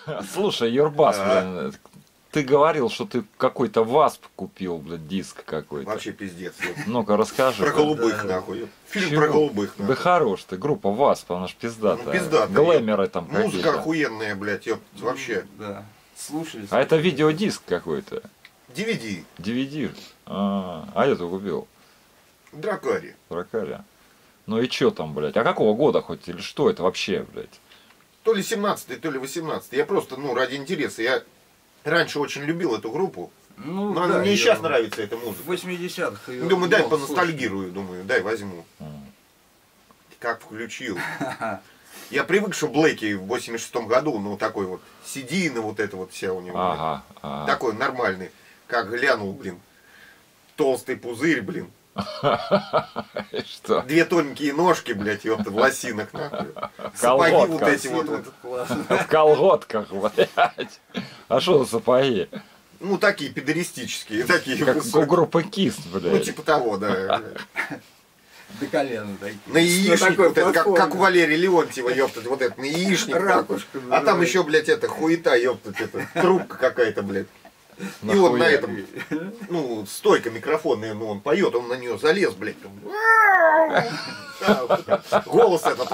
Слушай, Юрбас, блин, ты говорил, что ты какой-то ВАСП купил, блядь, диск какой-то. Вообще пиздец. Ну-ка, расскажи. Про голубых, нахуй. Фильм Чего? про голубых, Да нахуй. хорош ты, группа ВАСП, она ж пиздатая. Ну, пиздатая. Глэмеры там Музыка какие-то. охуенная, блядь, ёпт, вообще. Да. Слушали. А это видеодиск какой-то. DVD. DVD. А я-то купил. Дракари. Прокаля. Ну и чё там, блядь? А какого года хоть? Или что это вообще, блядь? То ли 17-й, то ли 18-й. Я просто, ну, ради интереса. Я раньше очень любил эту группу. Ну, Но да, мне и я сейчас нравится эта музыка. В 80-х ее. Думаю, дай поностальгирую, думаю, дай возьму. Как включил. Я привык, что Блэки в 86-м году, ну, такой вот, седина вот эта вот вся у него. Ага. Такой нормальный. Как глянул, блин. Толстый пузырь, блин. Что? Две тоненькие ножки, блядь, ёпта, в лосинах, нахуй. В Сапоги вот колготках. эти вот. В колготках, блядь. А что за сапоги? Ну, такие педеристические, такие. Как у высокие. группы Кист, Ну, блядь. типа того, да. До колена такие. На яичник, такой вот это, платформе. как у Валерия Леонтьева, ёптать, вот это, на яичник. Ракушка, А там да. еще, блядь, это, хуета, ёптать, это, трубка какая-то, блядь. И вот на Нахуя? этом, ну, стойка микрофонная, ну, он поет, он на нее залез, блядь. Там. Голос этот.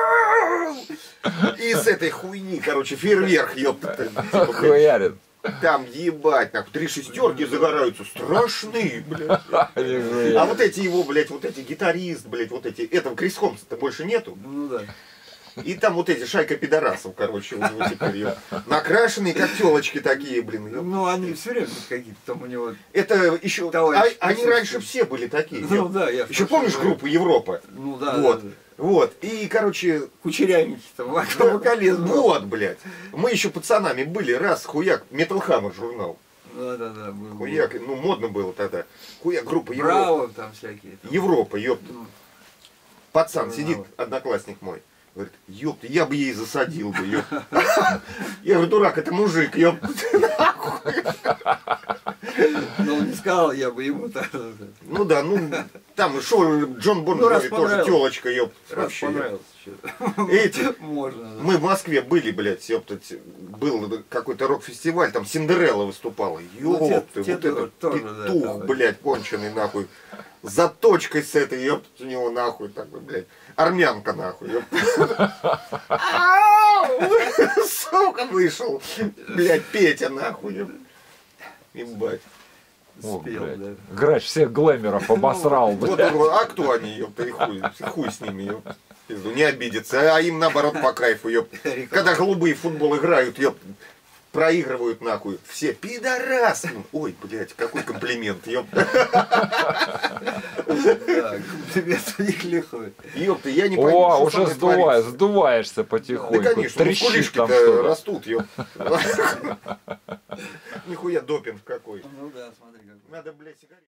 И с этой хуйни, короче, фейерверк, ёптать. Типа, блядь, Хуярит. там ебать, нахуй, 3 шестерки загораются, страшные, блядь. Нихуя. А вот эти его, блядь, вот эти гитарист, блядь, вот эти, этого Крис Хомса-то больше нету. Ну да. И там вот эти шайка пидорасов, короче, у него теперь ёп. Накрашенные, как телочки такие, блин. ёп. Ну они все время какие-то там у него. Это еще, Товарищ они присутствует. раньше все были такие. Ну ёп. да, я Еще помнишь группу Европа? Ну да. Вот, Да, да. вот. И, короче, Кучерявенький там, вокалист был. вот, блядь. Мы еще пацанами были, раз, хуяк, Metal Hammer журнал. Да, был. Хуяк, ну модно было тогда. Хуяк, группа Европа. Браво там всякие. Там. Европа, ёпта. Ну, Пацан Браво. сидит, одноклассник мой. Говорит, ёпта, я бы ей засадил бы, ёпта. Я говорю, дурак, это мужик, ёпта. Но он не сказал, я бы ему так. Ну да, ну, там, шо, Джон Бон Ну, раз Джови тоже понравилось. телочка, ёпта. Раз Вообще, ёпта. понравилось что-то. Эти, Можно. Да. мы в Москве были, блядь, ёптать, был какой-то рок-фестиваль, там Синдерелла выступала. Ёпта, те вот этот тоже, да, петух, там, блядь, конченый, нахуй. За точкой с этой, ёптать, у него, нахуй, такой, блядь. Армянка, нахуй, ёптать. Сука, вышел, блядь, Петя, нахуй, ёптать. Ебать. О, Спел, блядь. да. Грач всех глэмеров обосрал, Вот блядь. он, а кто они, ёпта, и хуй с ними, ёпта. Пизду, не обидятся, а им наоборот по кайфу, ёпта. Когда голубые в футбол играют, ёпта, проигрывают нахуй, все пидорасы. Ой, блядь, какой комплимент, ёпта. Да, комплимент у них лихой. Ёпта, я не пойму, О, что уже со мной творится. сдуваешься Да, потихоньку. конечно, Трещит там мускулишки-то что-то. растут, ёпта. Нихуя допинг какой. Ну да, смотри какой. Надо, блядь, сигарет.